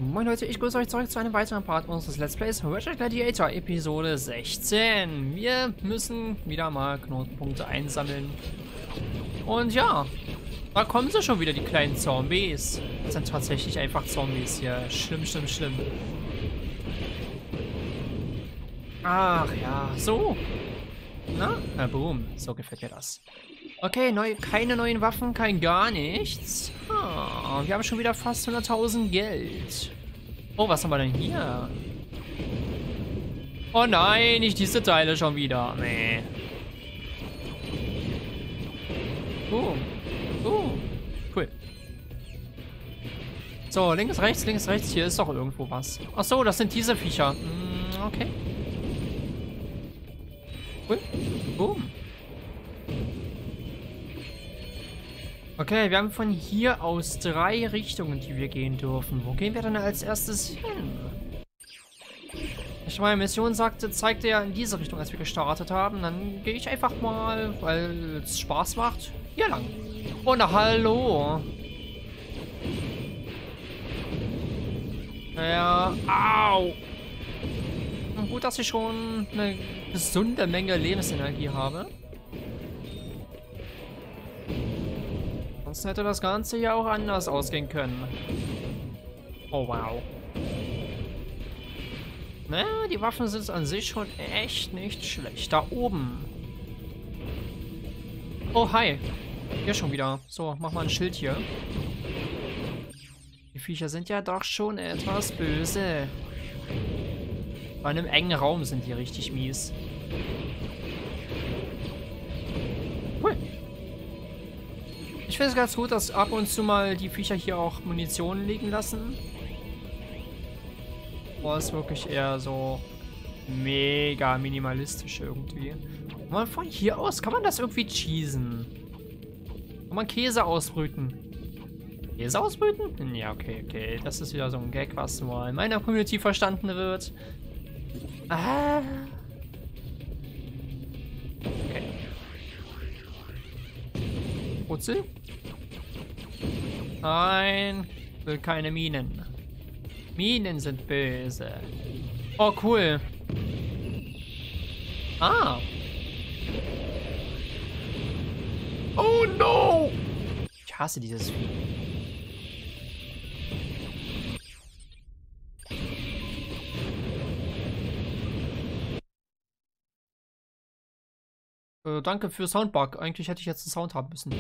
Moin Leute, ich grüße euch zurück zu einem weiteren Part unseres Let's Plays Virtual Gladiator Episode 16. Wir müssen wieder mal Knotenpunkte einsammeln. Und ja, da kommen sie schon wieder, die kleinen Zombies. Das sind tatsächlich einfach Zombies hier. Schlimm, schlimm, schlimm. Ach ja, so. Na, boom. So gefällt mir das. Okay, keine neuen Waffen, kein gar nichts. Wir haben schon wieder fast 100.000 Geld. Oh, was haben wir denn hier? Oh nein, nicht diese Teile schon wieder. Nee. Cool. So, links, rechts. Hier ist doch irgendwo was. Ach so, das sind diese Viecher. Okay. Cool. Boom. Okay, wir haben von hier aus 3 Richtungen, die wir gehen dürfen. Wo gehen wir denn als erstes hin? Ich meine, Mission zeigte ja in diese Richtung, als wir gestartet haben. Dann gehe ich einfach mal, weil es Spaß macht, hier lang. Oh, na hallo. Ja, au. Gut, dass ich schon eine gesunde Menge Lebensenergie habe. Sonst hätte das Ganze ja auch anders ausgehen können. Oh, wow. Naja, die Waffen sind an sich schon echt nicht schlecht. Da oben. Oh, hi. Hier schon wieder. So, mach mal ein Schild hier. Die Viecher sind ja doch schon etwas böse. Bei einem engen Raum sind die richtig mies. Cool. Ich finde es ganz gut, dass ab und zu mal die Viecher hier auch Munition liegen lassen. Boah, ist wirklich eher so mega minimalistisch irgendwie. Und man von hier aus, kann man das irgendwie cheesen? Kann man Käse ausbrüten? Käse ausbrüten? Ja, okay. Das ist wieder so ein Gag, was nur in meiner Community verstanden wird. Okay. Putzel? Nein, will keine Minen. Minen sind böse. Oh, cool. Ah. Oh no! Ich hasse dieses Vieh. Danke für Soundbug. Eigentlich hätte ich jetzt einen Sound haben müssen.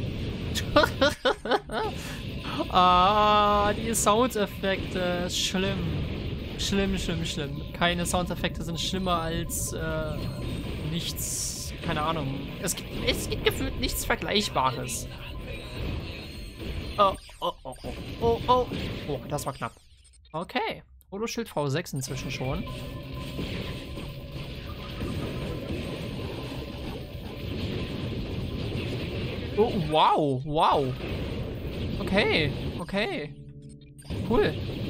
Die Soundeffekte. Schlimm. Schlimm. Keine Soundeffekte sind schlimmer als nichts. Keine Ahnung. Es gibt gefühlt nichts Vergleichbares. Oh, das war knapp. Okay. Holoschild V6 inzwischen schon. Oh, wow. Okay. Cool.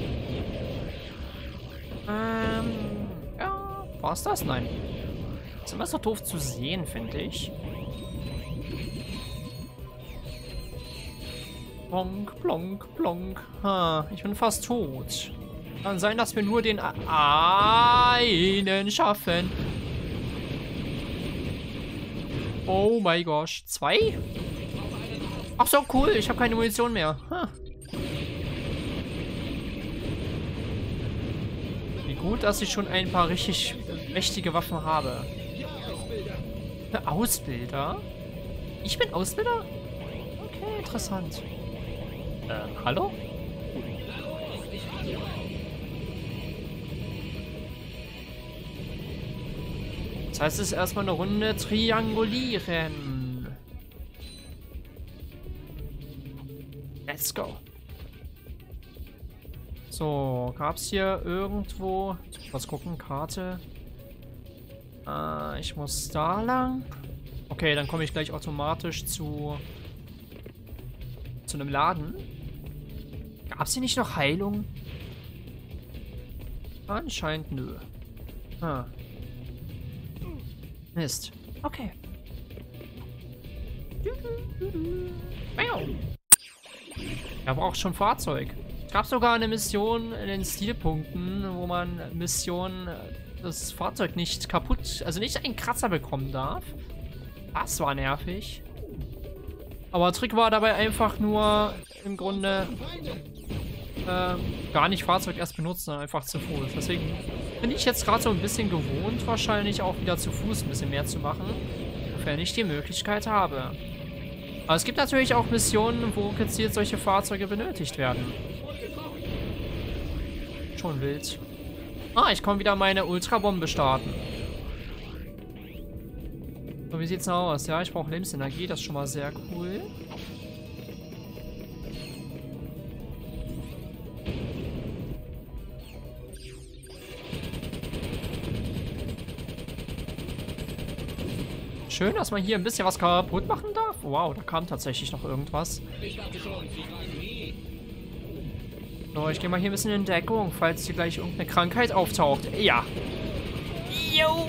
Ja, war's das? Nein. Ist immer so doof zu sehen, finde ich. Plonk. Ich bin fast tot. Kann sein, dass wir nur den einen schaffen. Oh mein Gott. 2? Ach so, cool. Ich habe keine Munition mehr. Wie gut, dass ich schon ein paar richtig mächtige Waffen habe. Ausbilder? Ich bin Ausbilder? Okay, interessant. Hallo? Das heißt, es ist erstmal eine Runde triangulieren. Let's go. So, gab es hier irgendwo... Was gucken, Karte. Ich muss da lang. Okay, dann komme ich gleich automatisch zu einem Laden. Gab es hier nicht noch Heilung? Anscheinend nö. Mist. Okay. Er braucht schon Fahrzeug. gab sogar eine Mission in den Stilpunkten, wo man Missionen das Fahrzeug nicht kaputt, also nicht einen Kratzer bekommen darf. Das war nervig. Aber Trick war dabei einfach nur im Grunde gar nicht Fahrzeug erst benutzen, sondern einfach zu Fuß. Deswegen bin ich jetzt gerade so ein bisschen gewohnt, wahrscheinlich auch wieder zu Fuß ein bisschen mehr zu machen, sofern ich die Möglichkeit habe. Aber es gibt natürlich auch Missionen, wo gezielt solche Fahrzeuge benötigt werden. Schon wild. Ah, ich kann wieder meine Ultrabombe starten. So, wie sieht's noch aus? Ja, ich brauche Lebensenergie, das ist schon mal sehr cool. Schön, dass man hier ein bisschen was kaputt machen darf. Wow, da kam tatsächlich noch irgendwas. So, ich gehe mal hier ein bisschen in Deckung, falls hier gleich irgendeine Krankheit auftaucht. Ja. Jo.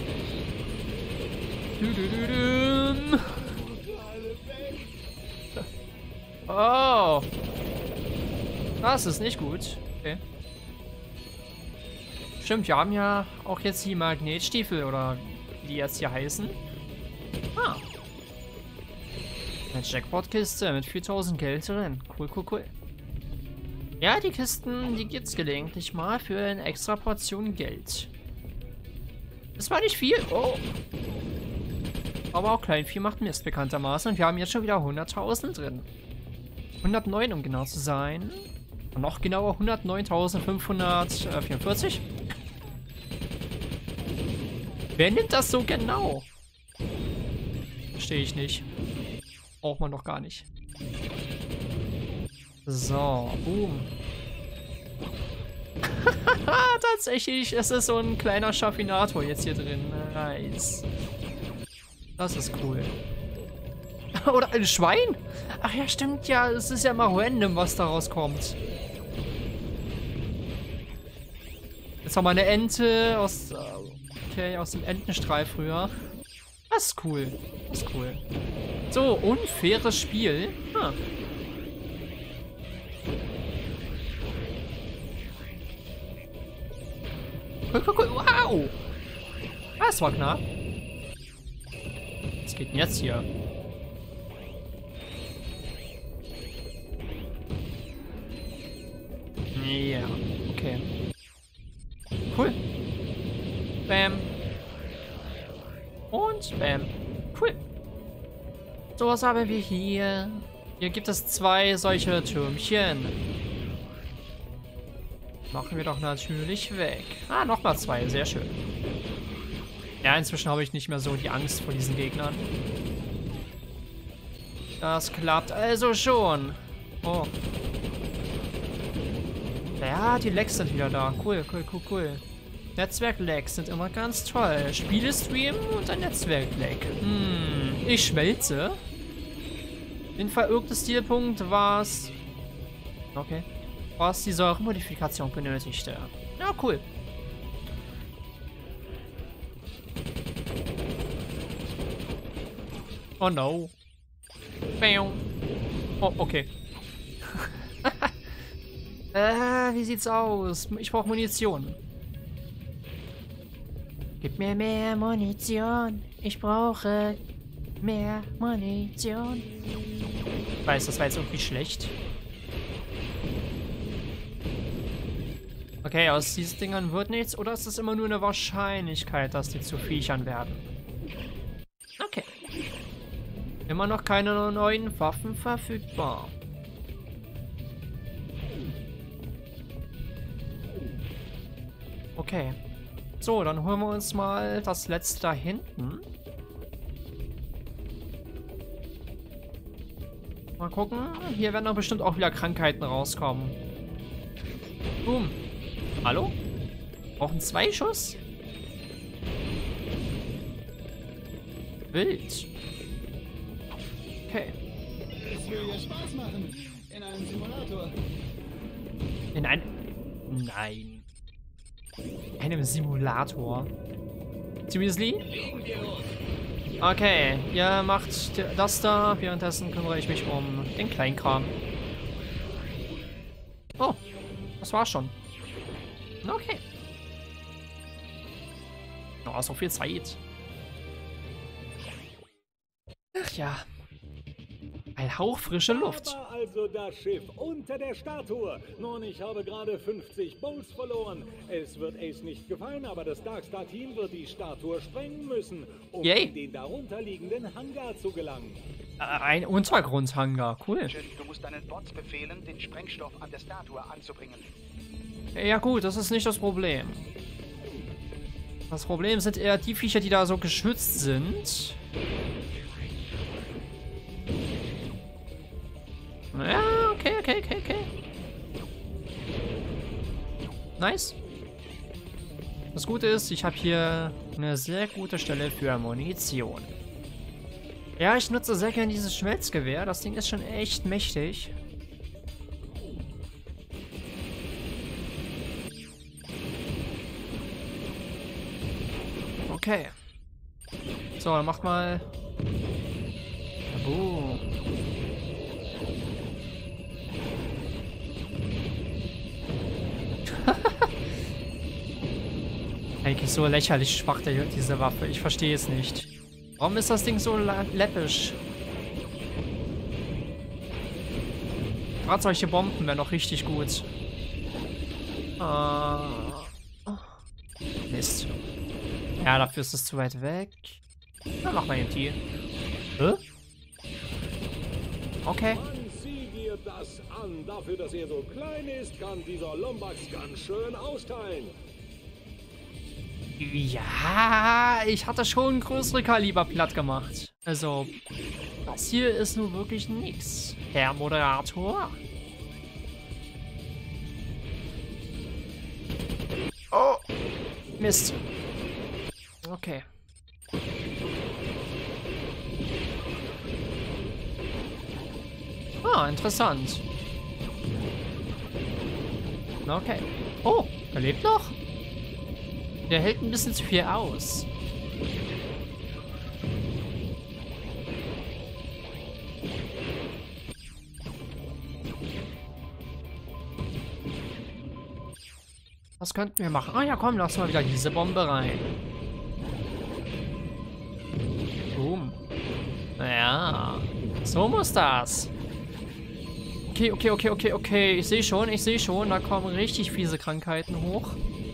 Oh. Das ist nicht gut. Okay. Stimmt, wir haben ja auch jetzt die Magnetstiefel, oder wie die jetzt hier heißen. Ah. Eine Jackpot-Kiste mit 4000 Geld drin. Cool, cool, cool. Ja, die Kisten, die gibt's gelegentlich mal für eine extra Portion Geld. Das war nicht viel. Oh. Aber auch klein viel macht Mist bekanntermaßen. Und wir haben jetzt schon wieder 100.000 drin. 109, um genau zu sein. Und noch genauer 109.544. Wer nimmt das so genau? Verstehe ich nicht. Braucht man doch gar nicht. So, boom. Tatsächlich, es ist so ein kleiner Schaffinator jetzt hier drin. Nice. Das ist cool. Oder ein Schwein? Ach ja, stimmt ja. Es ist ja mal random, was daraus kommt. Jetzt haben wir eine Ente aus... Okay, aus dem Entenstrahl früher. Das ist cool. Das ist cool. So, unfaires Spiel. Hm. Cool, cool, cool. Wow! Das war knapp. Was geht denn jetzt hier? Ja, okay. Cool. Bam. Und bam. Cool. So, was haben wir hier? Hier gibt es 2 solche Türmchen. Machen wir doch natürlich weg. Ah, nochmal 2. Sehr schön. Ja, inzwischen habe ich nicht mehr so die Angst vor diesen Gegnern. Das klappt also schon. Oh. Ja, die Lags sind wieder da. Cool, cool, cool, cool. Netzwerk-Lags sind immer ganz toll. Spiele-Stream und ein Netzwerk-Lag. Ich schmelze. Den verirrten Stilpunkt war es... Okay. Was die Säuremodifikation benötigte. Ja, cool. Oh no. Bam. Oh, okay. Wie sieht's aus? Ich brauche Munition. Gib mir mehr Munition. Ich brauche mehr Munition. Ich weiß, das war jetzt irgendwie schlecht. Okay, aus diesen Dingern wird nichts. Oder ist es immer nur eine Wahrscheinlichkeit, dass die zu Viechern werden? Okay. Immer noch keine neuen Waffen verfügbar. Okay. So, dann holen wir uns mal das letzte da hinten. Mal gucken. Hier werden doch bestimmt auch wieder Krankheiten rauskommen. Boom. Hallo? Brauchen 2 Schuss? Wild. Okay. Es will ja Spaß machen. In einem Simulator. In einem... Nein. In einem Simulator. Seriously? Okay, ihr macht das da. Währenddessen kümmere ich mich um den Kleinkram. Oh. Das war's schon. Okay. Oh, so viel Zeit. Ach ja. Ein Hauch frische Luft. Da war also das Schiff unter der Statue. Nun, ich habe gerade 50 Bowls verloren. Es wird Ace nicht gefallen, aber das Darkstar-Team wird die Statue sprengen müssen, um in den darunterliegenden Hangar zu gelangen. Ein Untergrundhangar, cool. Du musst deinen Bots befehlen, den Sprengstoff an der Statue anzubringen. Ja gut, das ist nicht das Problem. Das Problem sind eher die Viecher, die da so geschützt sind. Ja, okay. Nice. Das Gute ist, ich habe hier eine sehr gute Stelle für Munition. Ja, ich nutze sehr gerne dieses Schmelzgewehr. Das Ding ist schon echt mächtig. Okay. So, dann macht mal... Boom. Eigentlich so lächerlich schwach, diese Waffe. Ich verstehe es nicht. Warum ist das Ding so läppisch? Gerade solche Bomben wären noch richtig gut. Mist. Ja, dafür ist es zu weit weg. Dann mach mal EMT. Hä? Okay. Mann, sieh dir das an. Dafür, dass er so klein ist, kann dieser Lombax ganz schön austeilen. Ja, ich hatte schon größere Kaliber platt gemacht. Also, das hier ist nun wirklich nix, Herr Moderator. Oh, Mist. Okay. Ah, interessant. Okay. Oh, er lebt noch? Der hält ein bisschen zu viel aus. Was könnten wir machen? Ah ja, komm, lass mal wieder diese Bombe rein. Boom. Ja, so muss das. Okay. Ich sehe schon. Da kommen richtig fiese Krankheiten hoch.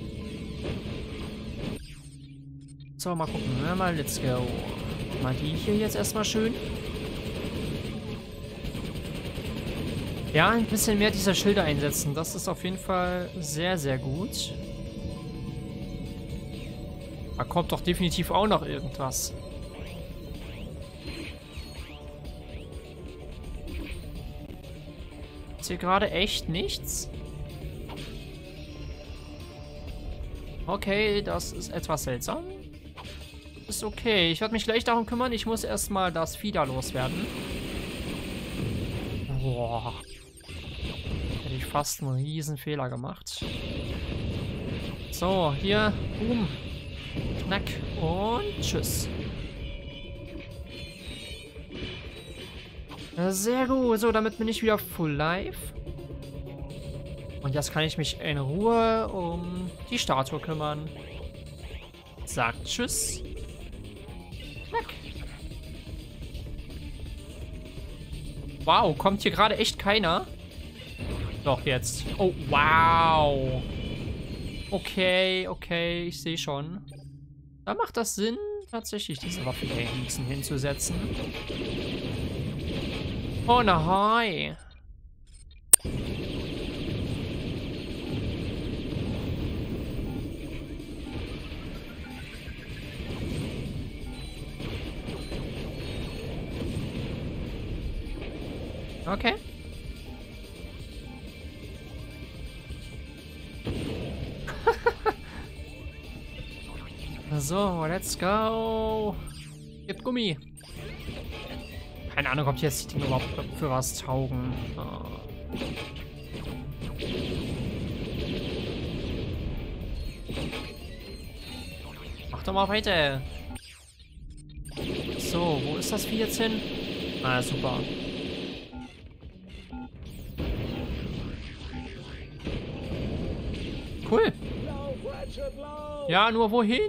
So, mal gucken. Ja, mal, let's go. Mal die hier jetzt erstmal schön. Ja, ein bisschen mehr dieser Schilder einsetzen. Das ist auf jeden Fall sehr, sehr gut. Da kommt doch definitiv auch noch irgendwas. Ist hier gerade echt nichts? Okay, das ist etwas seltsam. Ist okay. Ich werde mich gleich darum kümmern. Ich muss erstmal das Vieh da loswerden. Boah. Hätte ich fast einen riesen Fehler gemacht. So, hier. Boom. Knack. Und tschüss. Sehr gut. So, damit bin ich wieder full live. Und jetzt kann ich mich in Ruhe um die Statue kümmern. Sagt tschüss. Knack. Wow, kommt hier gerade echt keiner? Doch, jetzt. Oh, wow. Okay, ich sehe schon. Da macht das Sinn, tatsächlich diese Waffe hier hinzusetzen. Oh, na hi. Okay. So, let's go. Gib Gummi. Keine Ahnung, ob die jetzt die Dinge überhaupt für was taugen. Oh. Mach doch mal weiter. So, wo ist das Vieh jetzt hin? Ah, super. Cool. Lauf, Ratchet, lauf! Ja, nur wohin?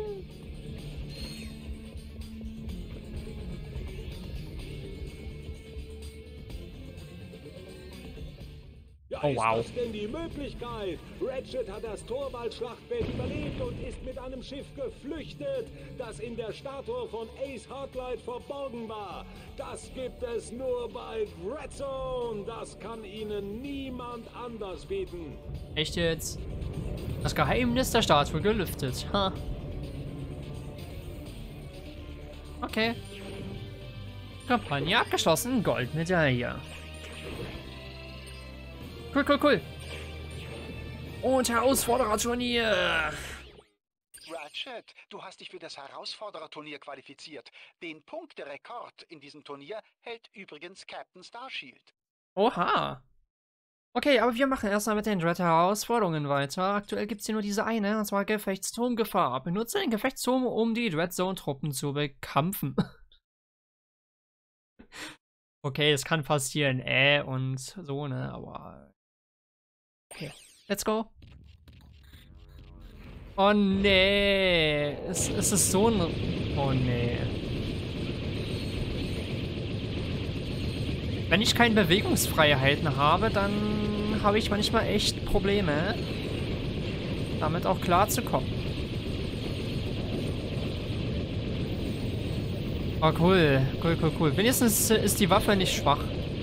Ja, Oh, wow. ist das denn die Möglichkeit? Ratchet hat das Torwaldschlachtfeld überlebt und ist mit einem Schiff geflüchtet, das in der Statue von Ace Hartlight verborgen war. Das gibt es nur bei Dreadzone. Das kann Ihnen niemand anders bieten. Echt jetzt? Das Geheimnis der Statue gelüftet. Ha. Okay. Kampagne abgeschlossen. Goldmedaille. Cool, cool, cool. Und Herausfordererturnier. Ratchet, du hast dich für das Herausfordererturnier qualifiziert. Den Punkterekord in diesem Turnier hält übrigens Captain Starshield. Oha. Okay, aber wir machen erstmal mit den Dread-Herausforderungen weiter. Aktuell gibt es hier nur diese eine, und zwar Gefechtsturmgefahr. Benutze den Gefechtsturm, um die Dreadzone-Truppen zu bekämpfen. Okay, es kann passieren, und so, ne, aber... Okay, let's go. Oh, nee. Es ist so ein... Oh, nee. Wenn ich keine Bewegungsfreiheiten habe, dann habe ich manchmal echt Probleme, damit auch klarzukommen. Oh, cool. Cool, cool, cool. Wenigstens ist die Waffe nicht schwach.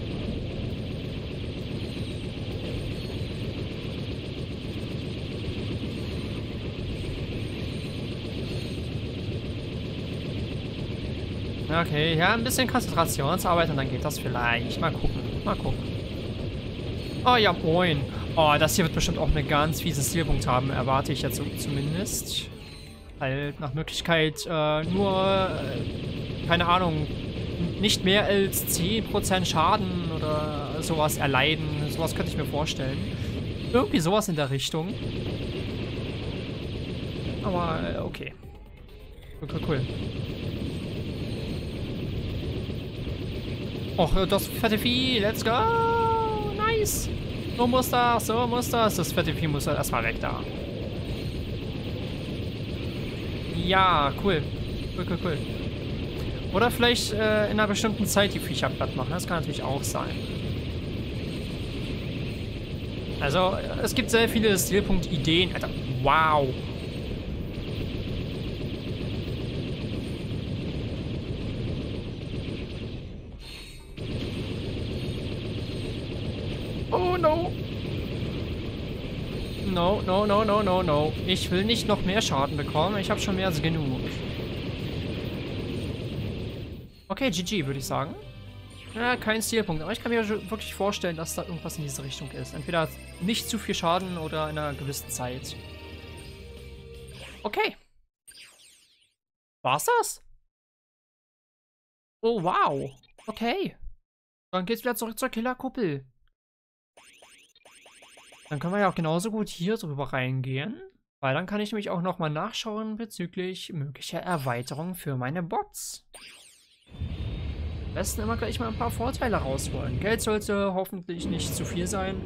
Okay, ja, ein bisschen Konzentrationsarbeit und dann geht das vielleicht. Mal gucken, mal gucken. Oh ja, moin. Oh, das hier wird bestimmt auch einen ganz fiesen Stilpunkt haben, erwarte ich jetzt zumindest. Halt nach Möglichkeit nur, keine Ahnung, nicht mehr als 10% Schaden oder sowas erleiden. Sowas könnte ich mir vorstellen. Irgendwie sowas in der Richtung. Aber okay. Cool, cool, cool. Och, das fette Vieh, let's go! Nice! So muss das, so muss das. Das fette Vieh muss halt erstmal weg da. Ja, cool. Cool, cool, cool. Oder vielleicht in einer bestimmten Zeit die Viecher platt machen. Das kann natürlich auch sein. Also, es gibt sehr viele Stilpunkt-Ideen. Alter, wow! Oh no. No, no, no, no, no, no. Ich will nicht noch mehr Schaden bekommen. Ich habe schon mehr als genug. Okay, GG, würde ich sagen. Ja, kein Stilpunkt. Aber ich kann mir wirklich vorstellen, dass da irgendwas in diese Richtung ist. Entweder nicht zu viel Schaden oder in einer gewissen Zeit. Okay. War's das? Oh, wow. Okay. Dann geht's wieder zurück zur Killerkuppel. Dann können wir ja auch genauso gut hier drüber reingehen. Weil dann kann ich nämlich auch nochmal nachschauen bezüglich möglicher Erweiterungen für meine Bots. Am besten immer gleich mal ein paar Vorteile rausholen. Geld sollte hoffentlich nicht zu viel sein.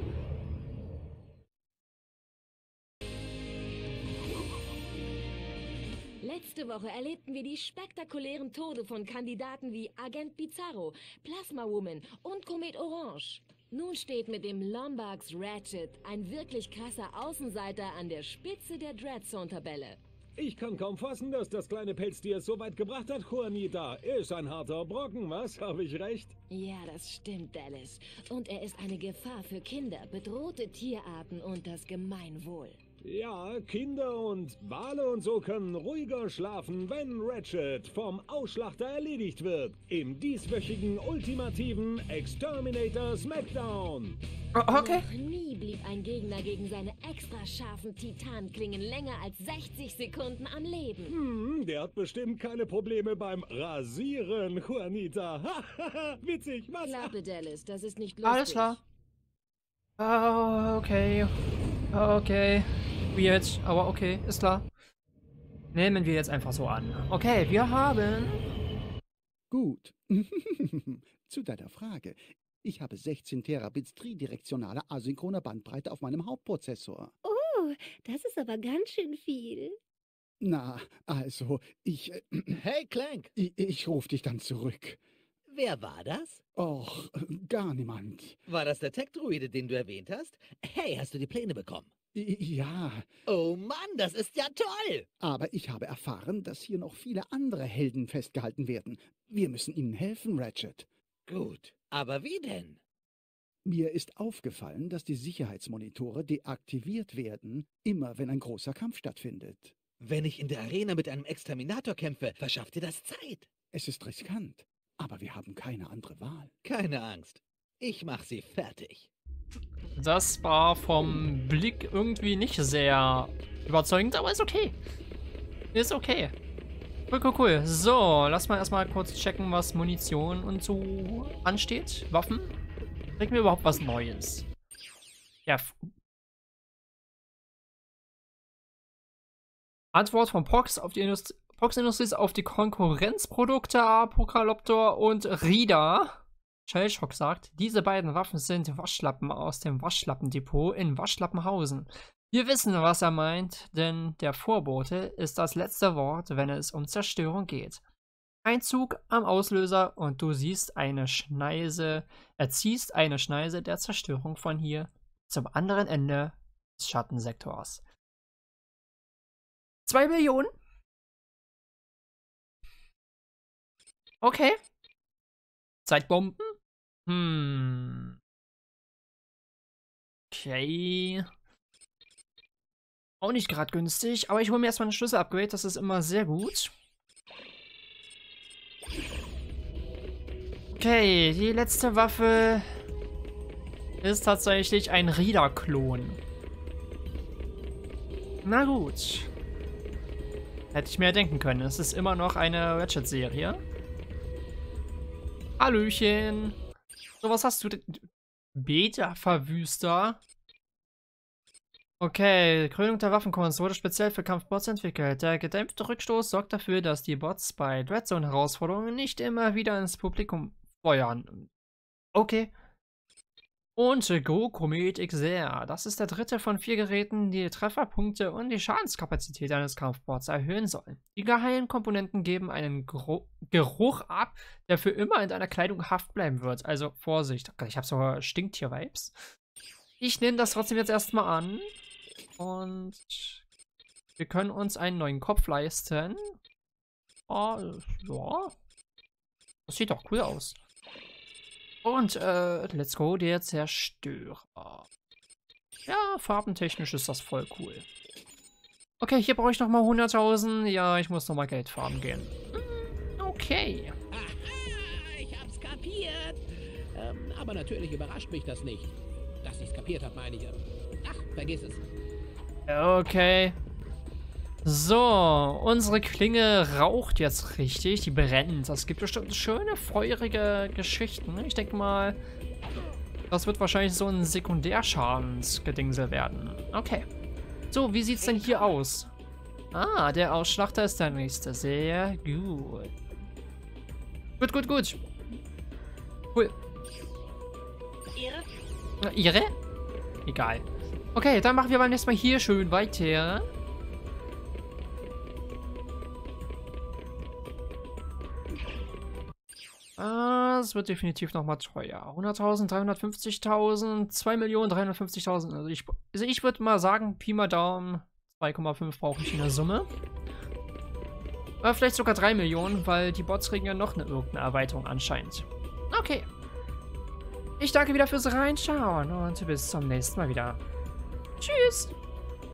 Letzte Woche erlebten wir die spektakulären Tode von Kandidaten wie Agent Bizarro, Plasma Woman und Komet Orange. Nun steht mit dem Lombax Ratchet ein wirklich krasser Außenseiter an der Spitze der Dreadzone-Tabelle. Ich kann kaum fassen, dass das kleine Pelztier es so weit gebracht hat, Juanita. Er ist ein harter Brocken, was? Habe ich recht? Ja, das stimmt, Dallas. Und er ist eine Gefahr für Kinder, bedrohte Tierarten und das Gemeinwohl. Ja, Kinder und Wale und so können ruhiger schlafen, wenn Ratchet vom Ausschlachter erledigt wird. Im dieswöchigen ultimativen Exterminator Smackdown. Okay. Noch nie blieb ein Gegner gegen seine extra scharfen Titanklingen länger als 60 Sekunden am Leben. Der hat bestimmt keine Probleme beim Rasieren, Juanita. Witzig, was? Klappe, Dallas, das ist nicht lustig. Alles klar. Okay. Okay. Weird, aber okay, ist klar. Nehmen wir jetzt einfach so an. Okay, wir haben... Gut. Zu deiner Frage. Ich habe 16 Terabits tridirektionale asynchrone Bandbreite auf meinem Hauptprozessor. Oh, das ist aber ganz schön viel. Na, also, Hey, Clank, ich rufe dich dann zurück. wer war das? Och, gar niemand. War das der Tech-Druide, den du erwähnt hast? Hey, hast du die Pläne bekommen? Ja, Oh Mann, das ist ja toll! aber ich habe erfahren, dass hier noch viele andere Helden festgehalten werden. Wir müssen ihnen helfen, Ratchet. Gut, aber wie denn? Mir ist aufgefallen, dass die Sicherheitsmonitore deaktiviert werden, immer wenn ein großer Kampf stattfindet. Wenn ich in der Arena mit einem Exterminator kämpfe, verschafft dir das Zeit. Es ist riskant, aber wir haben keine andere Wahl. Keine Angst. Ich mach sie fertig. Das war vom Blick irgendwie nicht sehr überzeugend, aber ist okay. Ist okay. Cool, cool, cool. So, lass mal erstmal kurz checken, was Munition und so ansteht. Waffen. Kriegen wir überhaupt was Neues? Ja. Antwort von Pox auf die Pox Industries auf die Konkurrenzprodukte Apokaloptor und Rida. Shellshock sagt, diese beiden Waffen sind Waschlappen aus dem Waschlappendepot in Waschlappenhausen. Wir wissen, was er meint, denn der Vorbote ist das letzte Wort, wenn es um Zerstörung geht. Ein Zug am Auslöser und du siehst eine Schneise, erziehst eine Schneise der Zerstörung von hier zum anderen Ende des Schattensektors. 2 Millionen? Okay. Zeitbomben? Okay. Auch nicht gerade günstig, aber ich hole mir erstmal ein Schlüssel-Upgrade, das ist immer sehr gut. Okay, die letzte Waffe ist tatsächlich ein Rida-Klon. Na gut. Hätte ich mir denken können. Es ist immer noch eine Ratchet-Serie. Hallöchen. So, was hast du denn? Beta-Verwüster. Okay, Krönung der Waffenkunst wurde speziell für Kampfbots entwickelt. Der gedämpfte Rückstoß sorgt dafür, dass die Bots bei Dreadzone-Herausforderungen nicht immer wieder ins Publikum feuern. Okay. Und Go Komet XR. Das ist der dritte von 4 Geräten, die Trefferpunkte und die Schadenskapazität eines Kampfbots erhöhen sollen. Die geheimen Komponenten geben einen Geruch ab, der für immer in deiner Kleidung haften bleiben wird. Also Vorsicht. Ich habe sogar Stinktier-Vibes. Ich nehme das trotzdem jetzt erstmal an. Und wir können uns einen neuen Kopf leisten. Oh, ja. Das sieht doch cool aus. Und, let's go, der Zerstörer. Ja, farbentechnisch ist das voll cool. Okay, hier brauche ich nochmal 100.000. Ja, ich muss nochmal Geld farmen gehen. Okay. Aha, ich hab's kapiert. Aber natürlich überrascht mich das nicht. Dass ich's kapiert habe, meine ich. Ach, vergiss es. Okay. So, unsere Klinge raucht jetzt richtig. Die brennt. Das gibt bestimmt schöne, feurige Geschichten. Ich denke mal, das wird wahrscheinlich so ein Sekundärschadensgedingsel werden. Okay. So, wie sieht's denn hier aus? Ah, der Ausschlachter ist der nächste. Sehr gut. Gut, gut, gut. Cool. Ihre? Egal. Okay, dann machen wir beim nächsten Mal hier schön weiter. Das wird definitiv nochmal teuer. 100.000, 350.000, 2.350.000. Also ich würde mal sagen, Pi mal Daumen, 2,5 brauche ich in der Summe. Oder vielleicht sogar 3 Millionen, weil die Bots kriegen ja noch irgendeine Erweiterung anscheinend. Okay. Ich danke wieder fürs Reinschauen und bis zum nächsten Mal wieder. Tschüss.